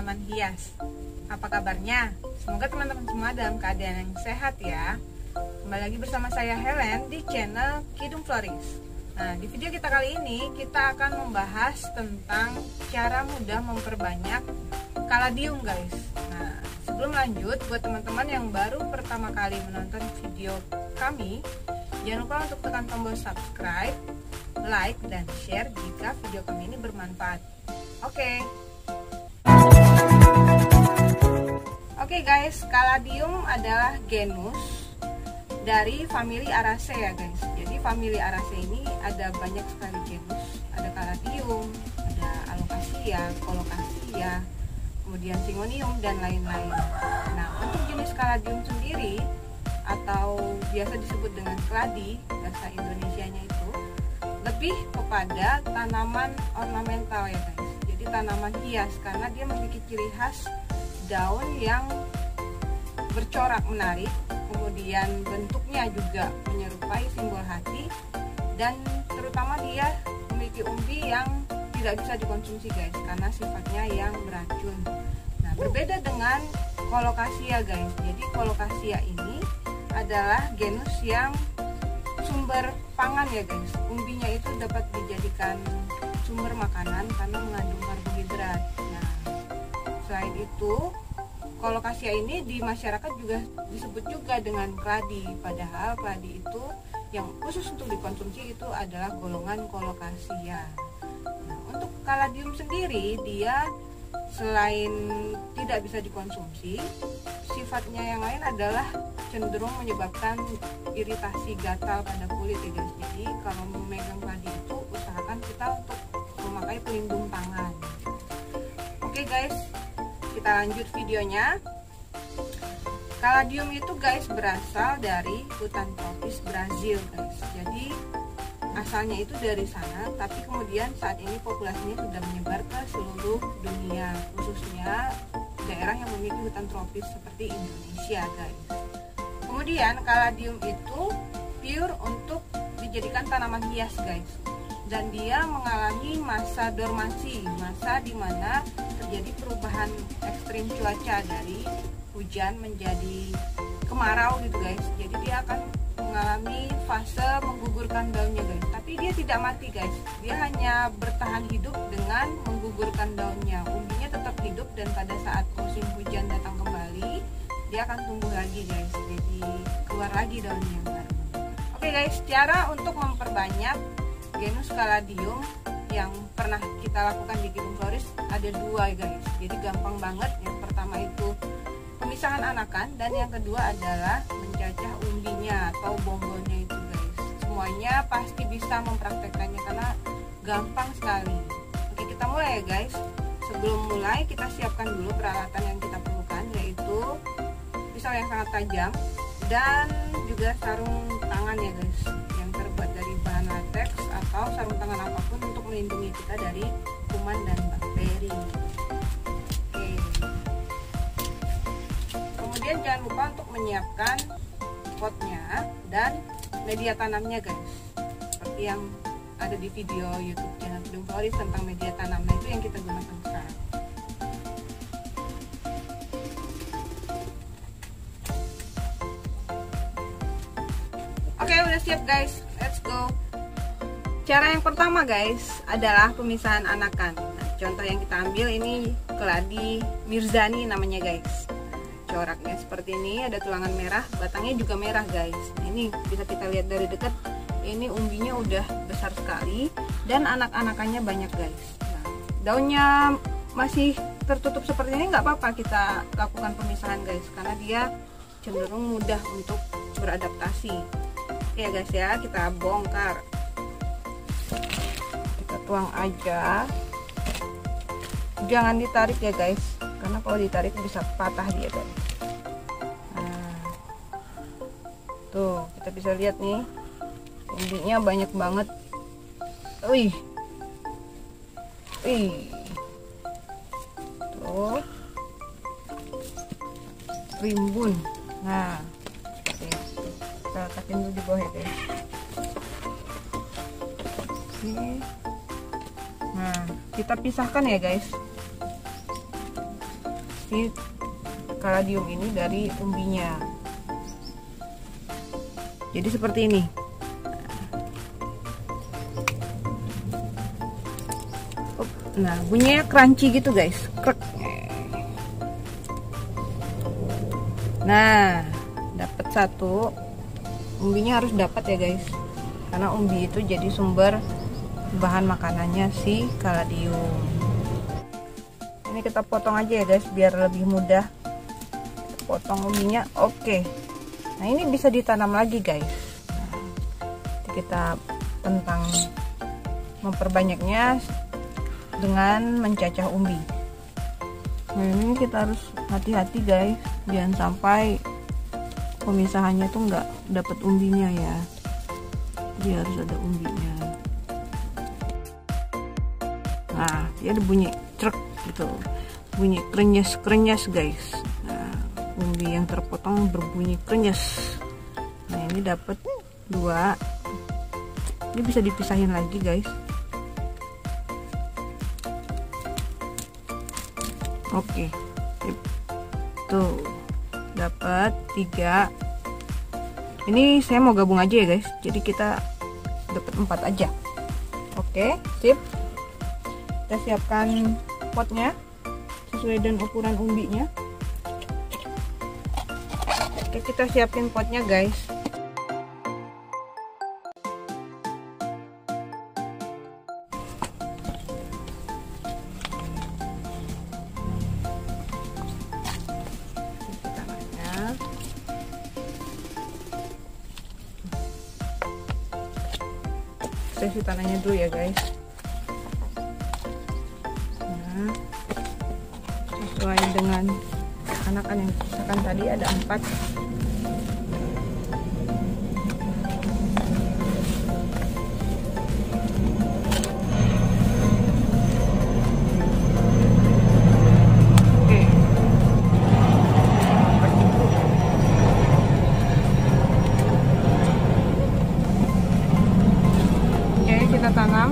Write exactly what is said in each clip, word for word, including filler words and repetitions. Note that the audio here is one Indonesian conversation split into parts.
tanaman hias. Apa kabarnya? Semoga teman-teman semua dalam keadaan yang sehat ya. Kembali lagi bersama saya Helen di channel Kidung Floris. Nah, di video kita kali ini kita akan membahas tentang cara mudah memperbanyak kaladium guys. Nah, sebelum lanjut, buat teman-teman yang baru pertama kali menonton video kami, jangan lupa untuk tekan tombol subscribe, like, dan share jika video kami ini bermanfaat. Oke. Oke guys, kaladium adalah genus dari famili Araceae ya guys. Jadi famili Araceae ini ada banyak sekali genus. Ada kaladium, ada alocasia, colocasia, kemudian syngonium dan lain-lain. Nah, untuk jenis kaladium sendiri atau biasa disebut dengan keladi, bahasa Indonesianya itu lebih kepada tanaman ornamental ya guys. Jadi tanaman hias karena dia memiliki ciri khas daun yang bercorak menarik, kemudian bentuknya juga menyerupai simbol hati, dan terutama dia memiliki umbi yang tidak bisa dikonsumsi guys karena sifatnya yang beracun. Nah, berbeda dengan colocasia guys. Jadi colocasia ini adalah genus yang sumber pangan ya guys. Umbinya itu dapat dijadikan sumber makanan karena mengandung karbohidrat. Nah, selain itu, colocasia ini di masyarakat juga disebut juga dengan keladi. Padahal keladi itu yang khusus untuk dikonsumsi itu adalah golongan colocasia. Nah, untuk kaladium sendiri, dia selain tidak bisa dikonsumsi, sifatnya yang lain adalah cenderung menyebabkan iritasi gatal pada kulit ya guys. Jadi kalau memegang keladi itu usahakan kita untuk memakai pelindung tangan. Oke guys, kita lanjut videonya. Kaladium itu guys berasal dari hutan tropis Brazil guys. Jadi asalnya itu dari sana, tapi kemudian saat ini populasinya sudah menyebar ke seluruh dunia, khususnya daerah yang memiliki hutan tropis seperti Indonesia guys. Kemudian kaladium itu pure untuk dijadikan tanaman hias guys. Dan dia mengalami masa dormansi, masa dimana terjadi perubahan ekstrim cuaca dari hujan menjadi kemarau gitu guys. Jadi dia akan mengalami fase menggugurkan daunnya guys. Tapi dia tidak mati guys. Dia hanya bertahan hidup dengan menggugurkan daunnya. Umbinya tetap hidup dan pada saat musim hujan datang kembali, dia akan tumbuh lagi guys. Jadi keluar lagi daunnya yang baru. Oke guys, cara untuk memperbanyak genus kaladium yang pernah kita lakukan di Kidung Floris ada dua guys. Jadi gampang banget. Yang pertama itu pemisahan anakan, dan yang kedua adalah mencacah umbinya atau bonggolnya itu guys. Semuanya pasti bisa mempraktekannya karena gampang sekali. Oke, kita mulai ya guys. Sebelum mulai kita siapkan dulu peralatan yang kita perlukan, yaitu pisau yang sangat tajam dan juga sarung tangan ya guys, yang terbuat dari bahan latex atau sarung tangan apapun untuk melindungi kita dari kuman dan bakteri. Oke. Kemudian jangan lupa untuk menyiapkan potnya dan media tanamnya guys, seperti yang ada di video YouTube channel Kidung Floris tentang media tanam. Nah, itu yang kita gunakan sekarang. Oke, udah siap guys, let's go. Cara yang pertama guys adalah pemisahan anakan. Nah, contoh yang kita ambil ini keladi Mirzani namanya guys. Coraknya seperti ini, ada tulangan merah, batangnya juga merah guys. Nah, ini bisa kita lihat dari dekat, ini umbinya udah besar sekali dan anak-anakannya banyak guys. Nah, daunnya masih tertutup seperti ini nggak apa-apa, kita lakukan pemisahan guys karena dia cenderung mudah untuk beradaptasi. Ya guys ya, kita bongkar, kita tuang aja, jangan ditarik ya guys karena kalau ditarik bisa patah dia guys. Nah, tuh kita bisa lihat nih umbinya banyak banget. Wih, wih, tuh rimbun. Nah, kita letakin dulu di bawah ya guys. Oke. Nah, kita pisahkan ya guys. si kaladium ini dari umbinya. Jadi seperti ini. Nah, bunyinya crunchy gitu guys. Krek. Nah, dapat satu. Umbinya harus dapat ya guys, karena umbi itu jadi sumber bahan makanannya si kaladium. Ini kita potong aja ya guys biar lebih mudah. Kita potong umbinya. Oke. Nah, ini bisa ditanam lagi guys. Nah, kita tentang memperbanyaknya dengan mencacah umbi. Nah, ini kita harus hati-hati guys, jangan sampai pemisahannya tuh nggak dapat umbinya ya. Dia harus ada umbinya. Nah, dia ada bunyi truk gitu, bunyi krenyes-krenyes guys. Nah, umbi yang terpotong berbunyi krenyes. Nah, ini dapat dua. Ini bisa dipisahin lagi guys. Oke, tuh dapat tiga. Ini saya mau gabung aja ya guys, jadi kita dapat empat aja. Oke, sip. Kita siapkan potnya sesuai dengan ukuran umbinya. Oke, kita siapin potnya guys. Saya isi tanahnya dulu ya guys. Nah, sesuai dengan anakan yang dipisahkan tadi ada empat. Kita tanam,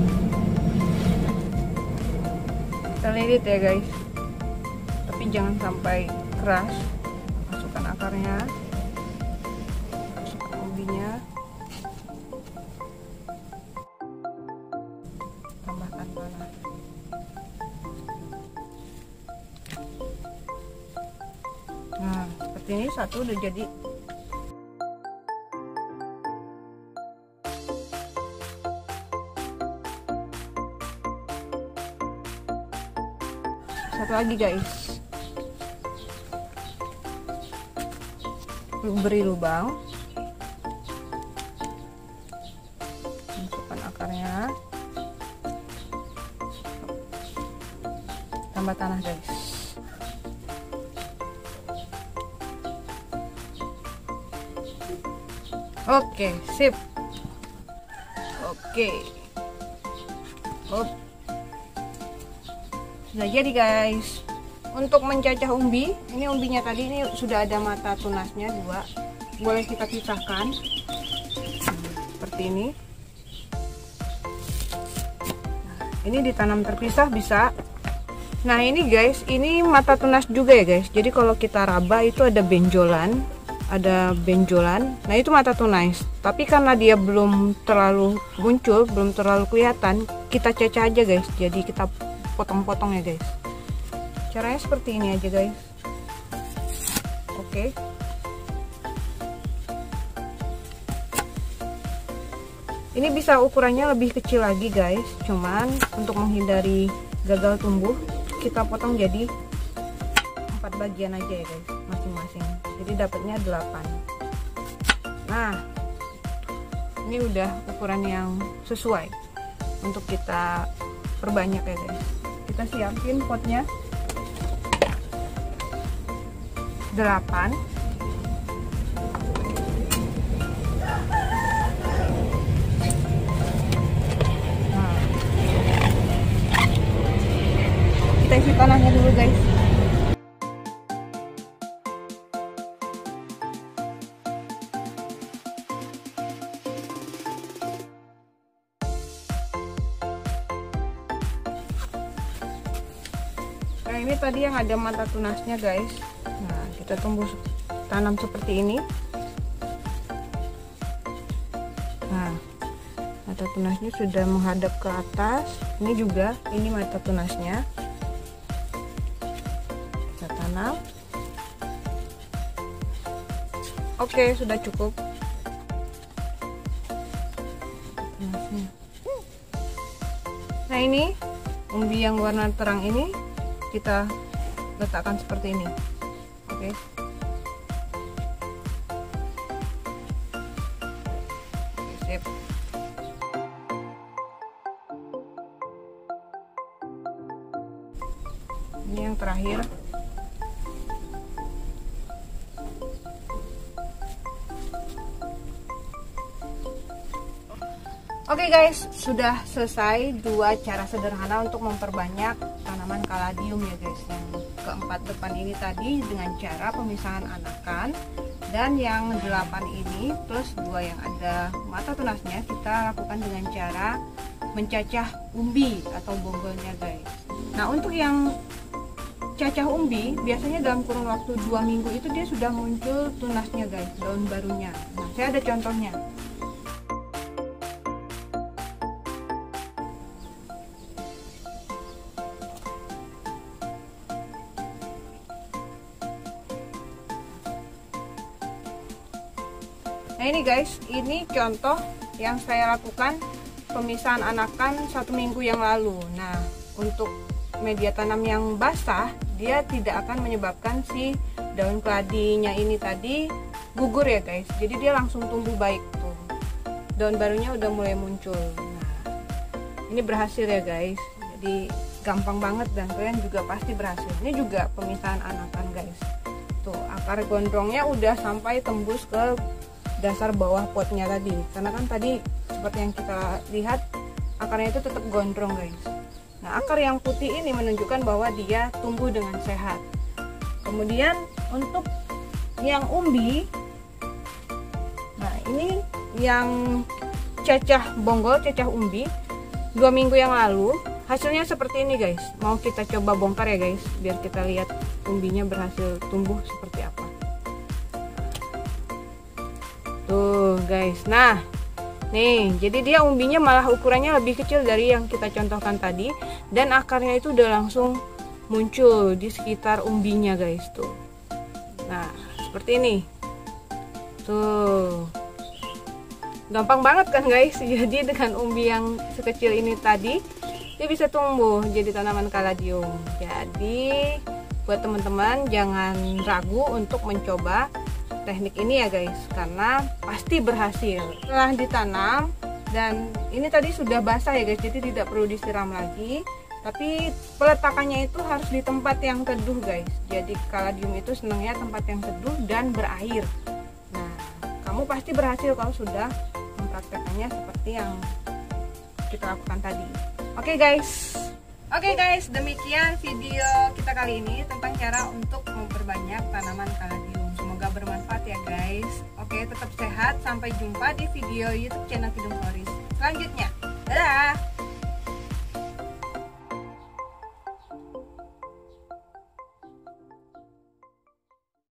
kita lilit ya guys, tapi jangan sampai keras. Masukkan akarnya, masukkan umbinya, tambahkan tanah. Nah, seperti ini satu udah jadi. Satu lagi guys, beri lubang, masukkan akarnya, tambah tanah guys. Oke, sip. Oke, Hop. Sudah jadi guys. Untuk mencacah umbi, ini umbinya tadi ini sudah ada mata tunasnya dua, boleh kita pisahkan seperti ini. Nah, ini ditanam terpisah bisa. Nah ini guys, ini mata tunas juga ya guys. Jadi kalau kita raba itu ada benjolan, ada benjolan. Nah itu mata tunas. Tapi karena dia belum terlalu muncul, belum terlalu kelihatan, kita cacah aja guys. Jadi kita potong-potong ya guys. Caranya seperti ini aja guys. Oke. Ini bisa ukurannya lebih kecil lagi guys. Cuman untuk menghindari gagal tumbuh, kita potong jadi empat bagian aja ya guys, masing-masing. Jadi dapatnya delapan. Nah, ini udah ukuran yang sesuai untuk kita perbanyak ya guys. Kita siapin potnya delapan. Nah, kita isi tanahnya dulu guys. Nah ini tadi yang ada mata tunasnya guys. Nah kita tumbuh tanam seperti ini. Nah mata tunasnya sudah menghadap ke atas. Ini juga, ini mata tunasnya. Kita tanam. Oke, sudah cukup. Nah ini umbi yang warna terang ini kita letakkan seperti ini. Oke. Sip. Ini yang terakhir. Oke guys, sudah selesai dua cara sederhana untuk memperbanyak tanaman kaladium ya guys. Yang keempat depan ini tadi dengan cara pemisahan anakan, dan yang delapan ini plus dua yang ada mata tunasnya kita lakukan dengan cara mencacah umbi atau bonggolnya guys. Nah untuk yang cacah umbi biasanya dalam kurun waktu dua minggu itu dia sudah muncul tunasnya guys, daun barunya. Nah saya ada contohnya. Nah ini guys, ini contoh yang saya lakukan pemisahan anakan satu minggu yang lalu. Nah untuk media tanam yang basah, dia tidak akan menyebabkan si daun keladinya ini tadi gugur ya guys. Jadi dia langsung tumbuh baik tuh. Daun barunya udah mulai muncul. Nah ini berhasil ya guys. Jadi gampang banget dan kalian juga pasti berhasil. Ini juga pemisahan anakan guys. Tuh akar gondrongnya udah sampai tembus ke dasar bawah potnya tadi, karena kan tadi seperti yang kita lihat akarnya itu tetap gondrong guys. Nah akar yang putih ini menunjukkan bahwa dia tumbuh dengan sehat. Kemudian untuk yang umbi, nah ini yang cacah bonggol, cacah umbi dua minggu yang lalu, hasilnya seperti ini guys. Mau kita coba bongkar ya guys, biar kita lihat umbinya berhasil tumbuh seperti apa. Tuh guys, nah nih jadi dia umbinya malah ukurannya lebih kecil dari yang kita contohkan tadi, dan akarnya itu udah langsung muncul di sekitar umbinya guys tuh. Nah seperti ini tuh, gampang banget kan guys. Jadi dengan umbi yang sekecil ini tadi dia bisa tumbuh jadi tanaman kaladium. Jadi buat teman-teman jangan ragu untuk mencoba teknik ini ya guys, karena pasti berhasil. Setelah ditanam, dan ini tadi sudah basah ya guys, jadi tidak perlu disiram lagi. Tapi peletakannya itu harus di tempat yang teduh guys. Jadi kaladium itu senangnya tempat yang teduh dan berair. Nah kamu pasti berhasil kalau sudah mempraktekannya seperti yang kita lakukan tadi. Oke guys, oke guys, demikian video kita kali ini tentang cara untuk memperbanyak tanaman kaladium. Semoga bermanfaat ya guys. Oke, tetap sehat. Sampai jumpa di video YouTube channel Kidung Floris selanjutnya. Dadah.